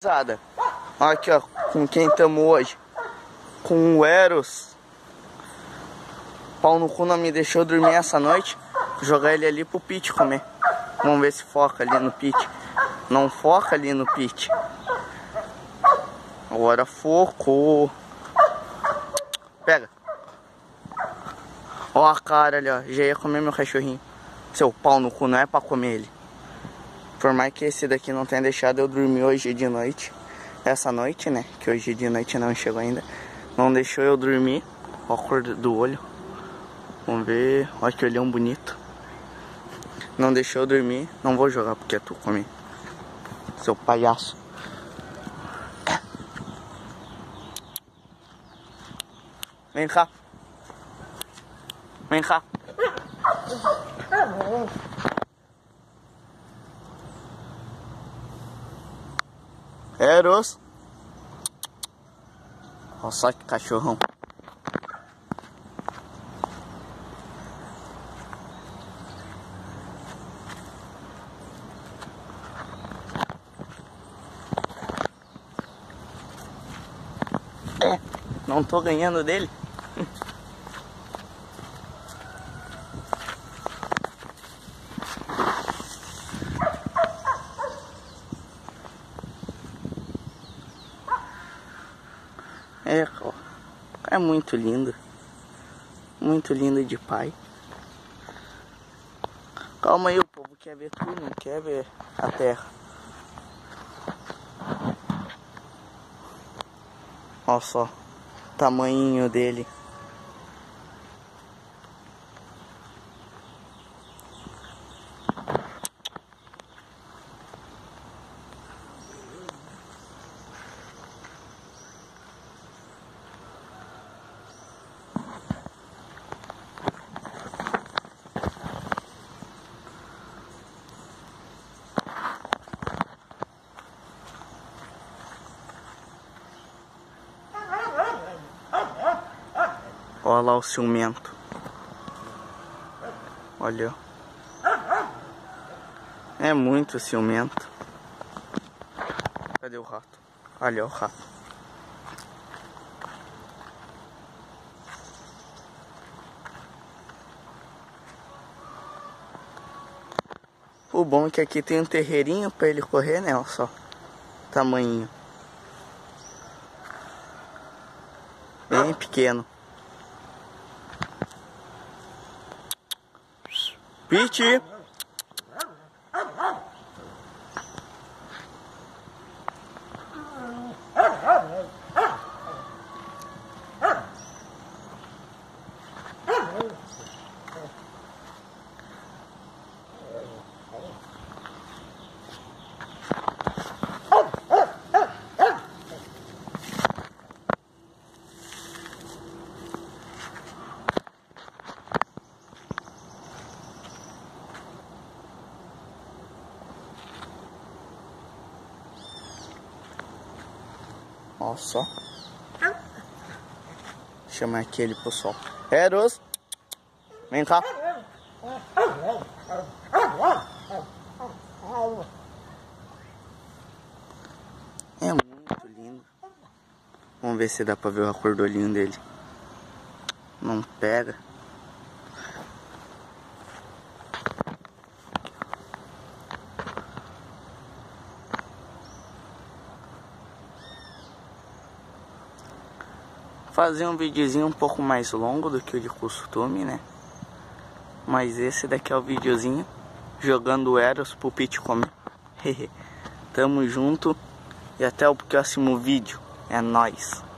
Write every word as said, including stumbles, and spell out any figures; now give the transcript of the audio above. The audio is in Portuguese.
Aqui, ó, com quem estamos hoje. Com o Eros. Pau no cu não me deixou dormir essa noite. Vou jogar ele ali pro Pete comer. Vamos ver se foca ali no Pete. Não foca ali no Pete. Agora focou. Pega. Ó a cara ali, ó. Já ia comer meu cachorrinho. Seu pau no cu, não é pra comer ele. Por mais que esse daqui não tenha deixado eu dormir hoje de noite. Essa noite, né? Que hoje de noite não chegou ainda. Não deixou eu dormir. Ó a cor do olho. Vamos ver. Olha que olhão bonito. Não deixou eu dormir. Não vou jogar porque é tu comer. Seu palhaço. Vem cá. Vem cá. Eros. Olha só que cachorrão. É, não tô ganhando dele. É, ó, é muito lindo. Muito lindo de pai. Calma aí, o povo quer ver tudo, não quer ver a terra. Olha só o tamanhinho dele. Olha lá o ciumento. Olha. É muito ciumento. Cadê o rato? Olha o rato. O bom é que aqui tem um terreirinho pra ele correr, né? Olha só. Tamanhinho. Bem pequeno. Pete! Olha só. Chama aquele pro sol. Eros! Vem cá. É muito lindo. Vamos ver se dá pra ver a cor do olhinho dele. Não pega. Fazer um videozinho um pouco mais longo do que o de costume, né? Mas esse daqui é o videozinho jogando o Eros pro Pete comer. Tamo junto e até o próximo vídeo. É nóis.